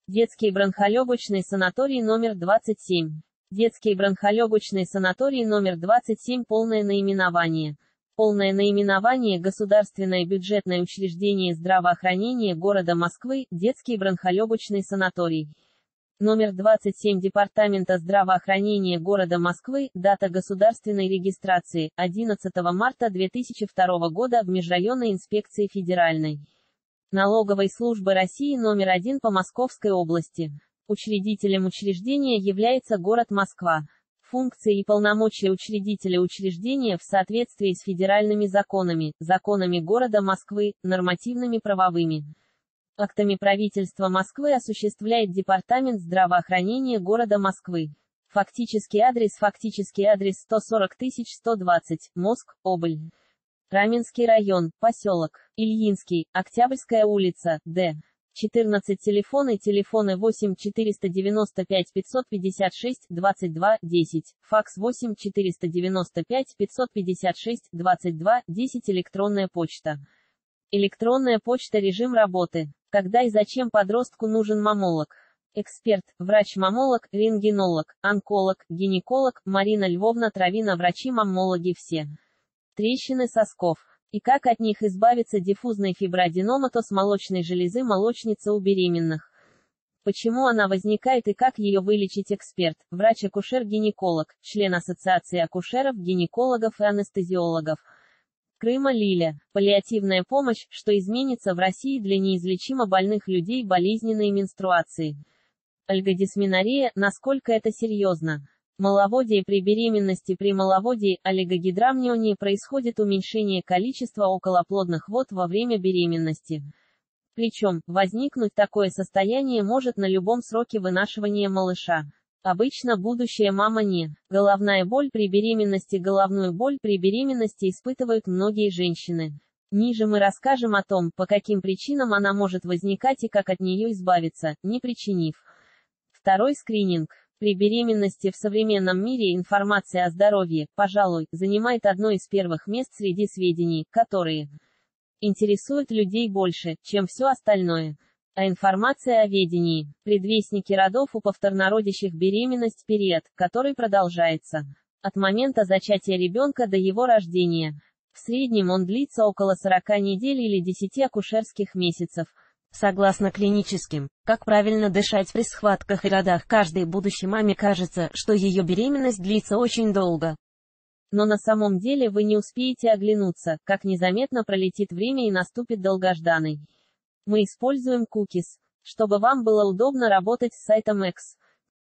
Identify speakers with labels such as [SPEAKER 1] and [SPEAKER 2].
[SPEAKER 1] Детский бронхолегочный санаторий номер 27. Детский бронхолегочный санаторий номер 27. Полное наименование. Полное наименование: Государственное бюджетное учреждение здравоохранения города Москвы, Детский бронхолегочный санаторий. Номер 27 Департамента здравоохранения города Москвы, дата государственной регистрации, 11 марта 2002 года в Межрайонной инспекции Федеральной налоговой службы России номер 1 по Московской области. Учредителем учреждения является город Москва. Функции и полномочия учредителя учреждения в соответствии с федеральными законами, законами города Москвы, нормативными правовыми актами правительства Москвы осуществляет Департамент здравоохранения города Москвы. Фактический адрес 140120, Моск, Обль. Раменский район, поселок Ильинский, Октябрьская улица, Д. 14. Телефоны 8 495 556 22 10, факс 8 495 556 22 10. Электронная почта. Электронная почта. Режим работы. Когда и зачем подростку нужен маммолог? Эксперт, врач-маммолог, рентгенолог, онколог, гинеколог, Марина Львовна Травина. Врачи-маммологи все. Трещины сосков. И как от них избавиться? Диффузной фиброаденоматоз молочной железы молочницы у беременных. Почему она возникает и как ее вылечить? Эксперт, врач-акушер-гинеколог, член Ассоциации акушеров, гинекологов и анестезиологов Крыма Лиля. Паллиативная помощь: что изменится в России для неизлечимо больных людей болезненной менструации. Олигодисменория, насколько это серьезно? Маловодие при беременности. При маловодии, олигогидрамнионии, происходит уменьшение количества околоплодных вод во время беременности. Причем, возникнуть такое состояние может на любом сроке вынашивания малыша. Обычно будущая мама не. Головная боль при беременности. Головную боль при беременности испытывают многие женщины. Ниже мы расскажем о том, по каким причинам она может возникать и как от нее избавиться, не причинив. Второй скрининг. При беременности в современном мире информация о здоровье, пожалуй, занимает одно из первых мест среди сведений, которые интересуют людей больше, чем все остальное. А информация о ведении – предвестники родов у повторнородящих. Беременность – период, который продолжается от момента зачатия ребенка до его рождения. В среднем он длится около 40 недель или 10 акушерских месяцев. Согласно клиническим, как правильно дышать при схватках и родах, каждой будущей маме кажется, что ее беременность длится очень долго. Но на самом деле вы не успеете оглянуться, как незаметно пролетит время и наступит долгожданный. Мы используем cookies, чтобы вам было удобно работать с сайтом X.